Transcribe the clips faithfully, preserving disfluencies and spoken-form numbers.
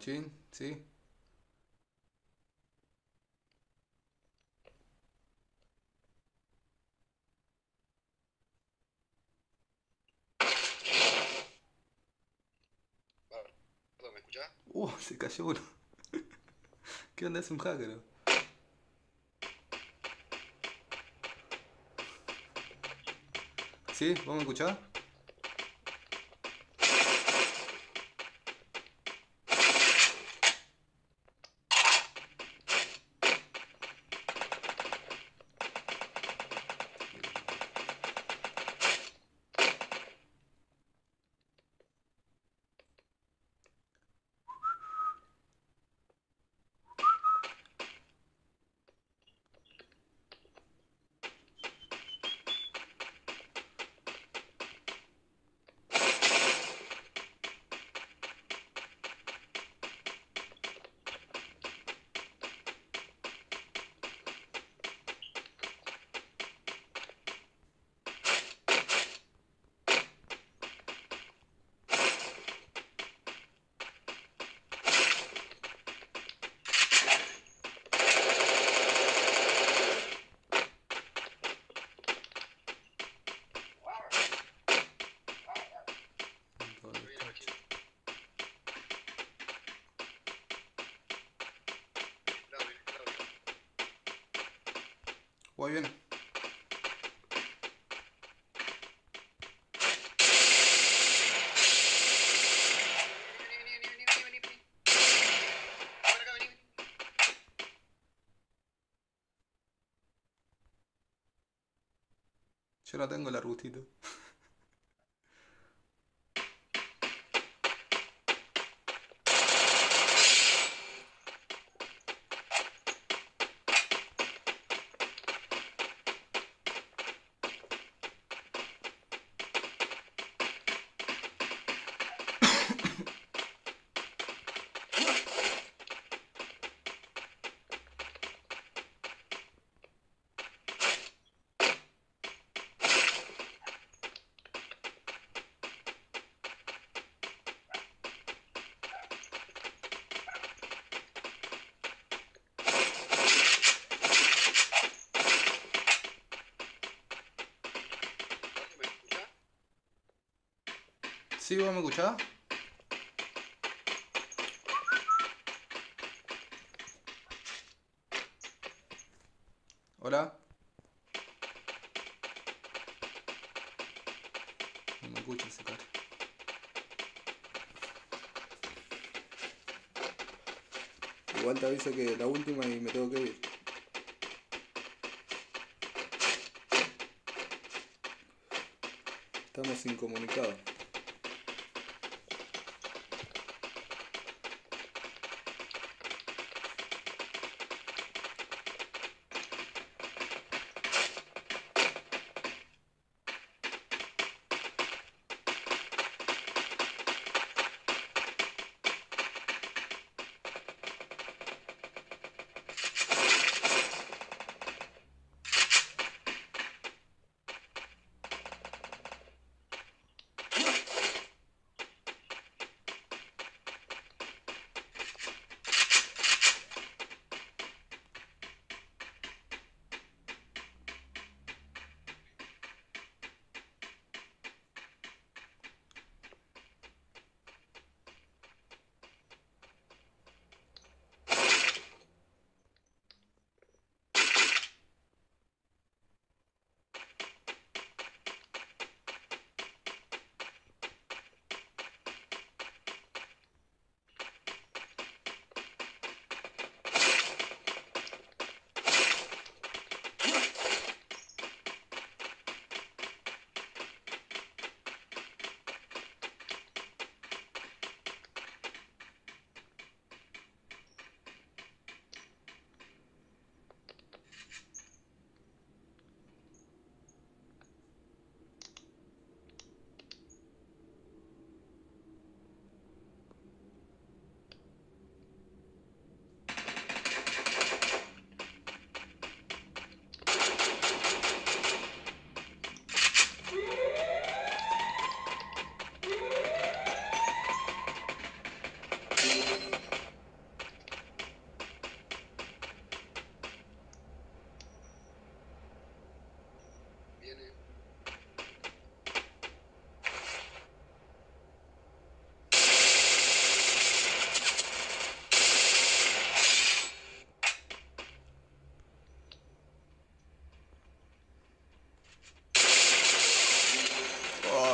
guachín, sí. Perdón, ¿me escuchás? Uh, se cayó uno. ¿Qué onda? Es un hacker. ¿Sí? ¿Vos me escuchás? ¿Dónde Lo viene, está? machín. De este lado, viene de este lado, viene. Voy bien. Vení, vení, vení, vení, vení, vení, vení, vení. Ven acá, vení, vení. Yo no tengo el arbustito. Pato, ¿me escuchás? ¿Sí? ¿Vos me escuchás? ¿Hola? No me escucha ese cara. Igual te aviso que la última y me tengo que ir. Estamos incomunicados.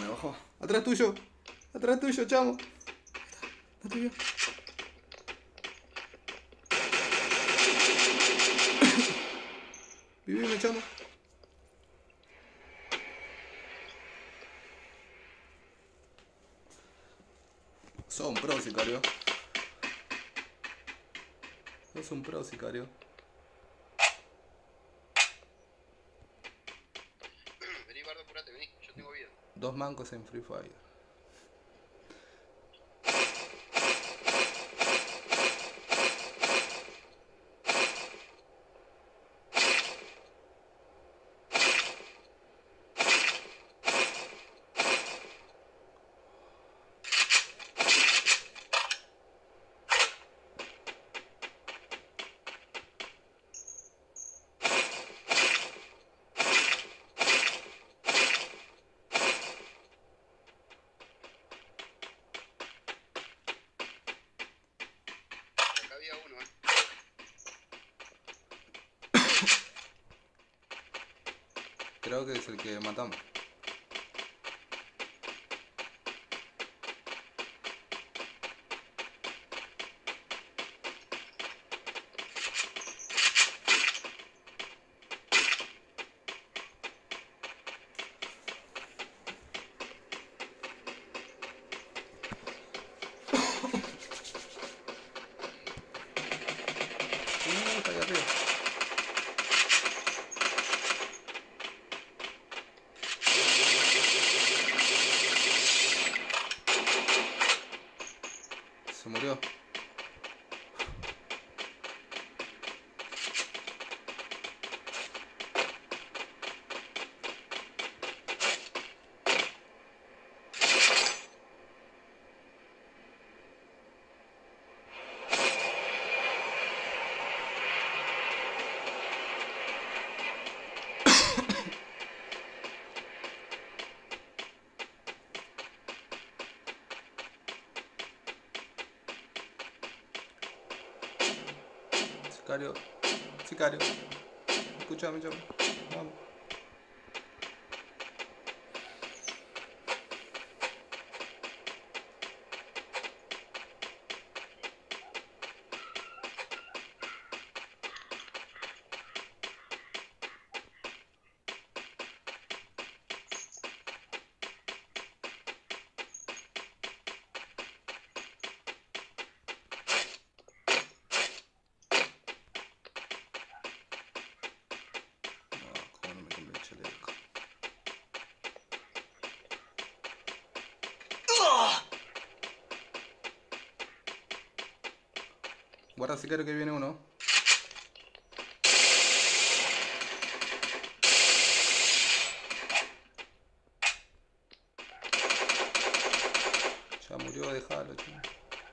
me bajó. Atrás tuyo. Atrás tuyo, chamo. Atrás tuyo. Vivime, chamo. Sos un pro, sicario. Sos un pro, sicario. Vení, Bardo, apurate, vení. Yo tengo vida. Dos mancos en Free Fire. Acá había uno, eh. Creo que es el que matamos. Uh, está ahí arriba. Se murió. Sicario. Sicario. Escúchame, chamo. Vamos. No, cómo no me compré el chaleco. Guarda, sicario, que viene uno. Ya murió, déjalo, chamo.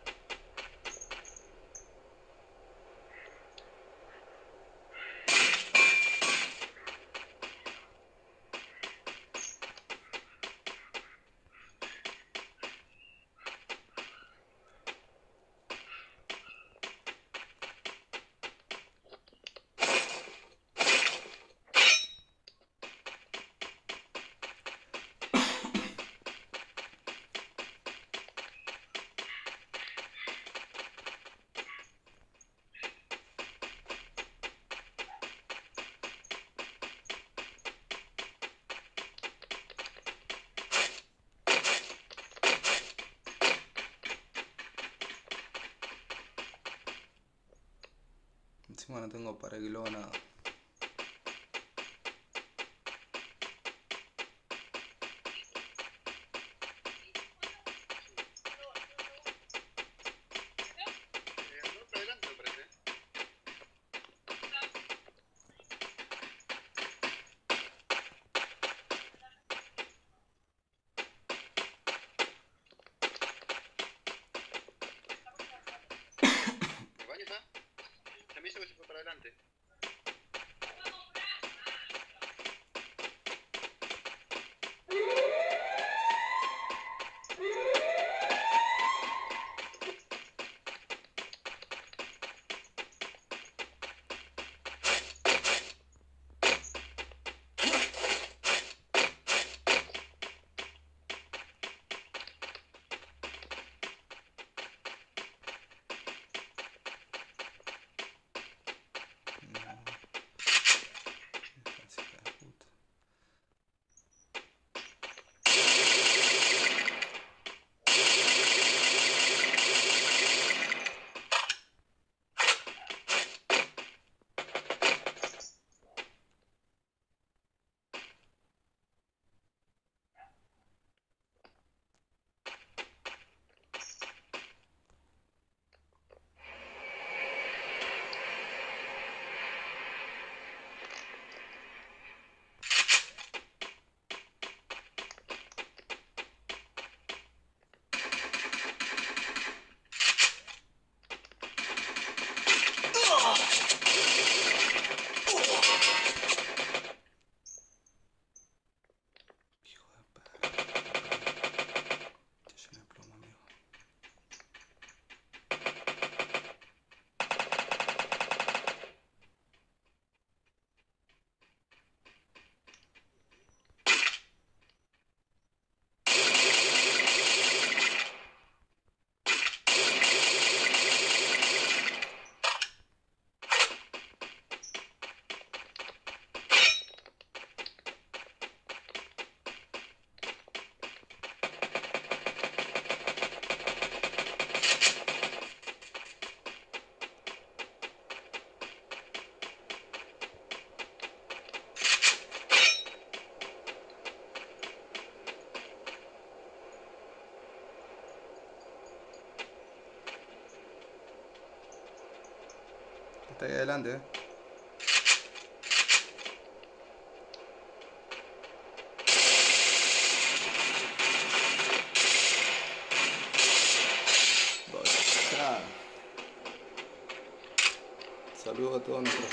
Encima no tengo para que lo haga nada. Eh, ando para adelante, me parece. ¿El baño está? Se me hizo que se fue para adelante. Está ahí adelante, eh. Bochada. Saludos a todos nuestros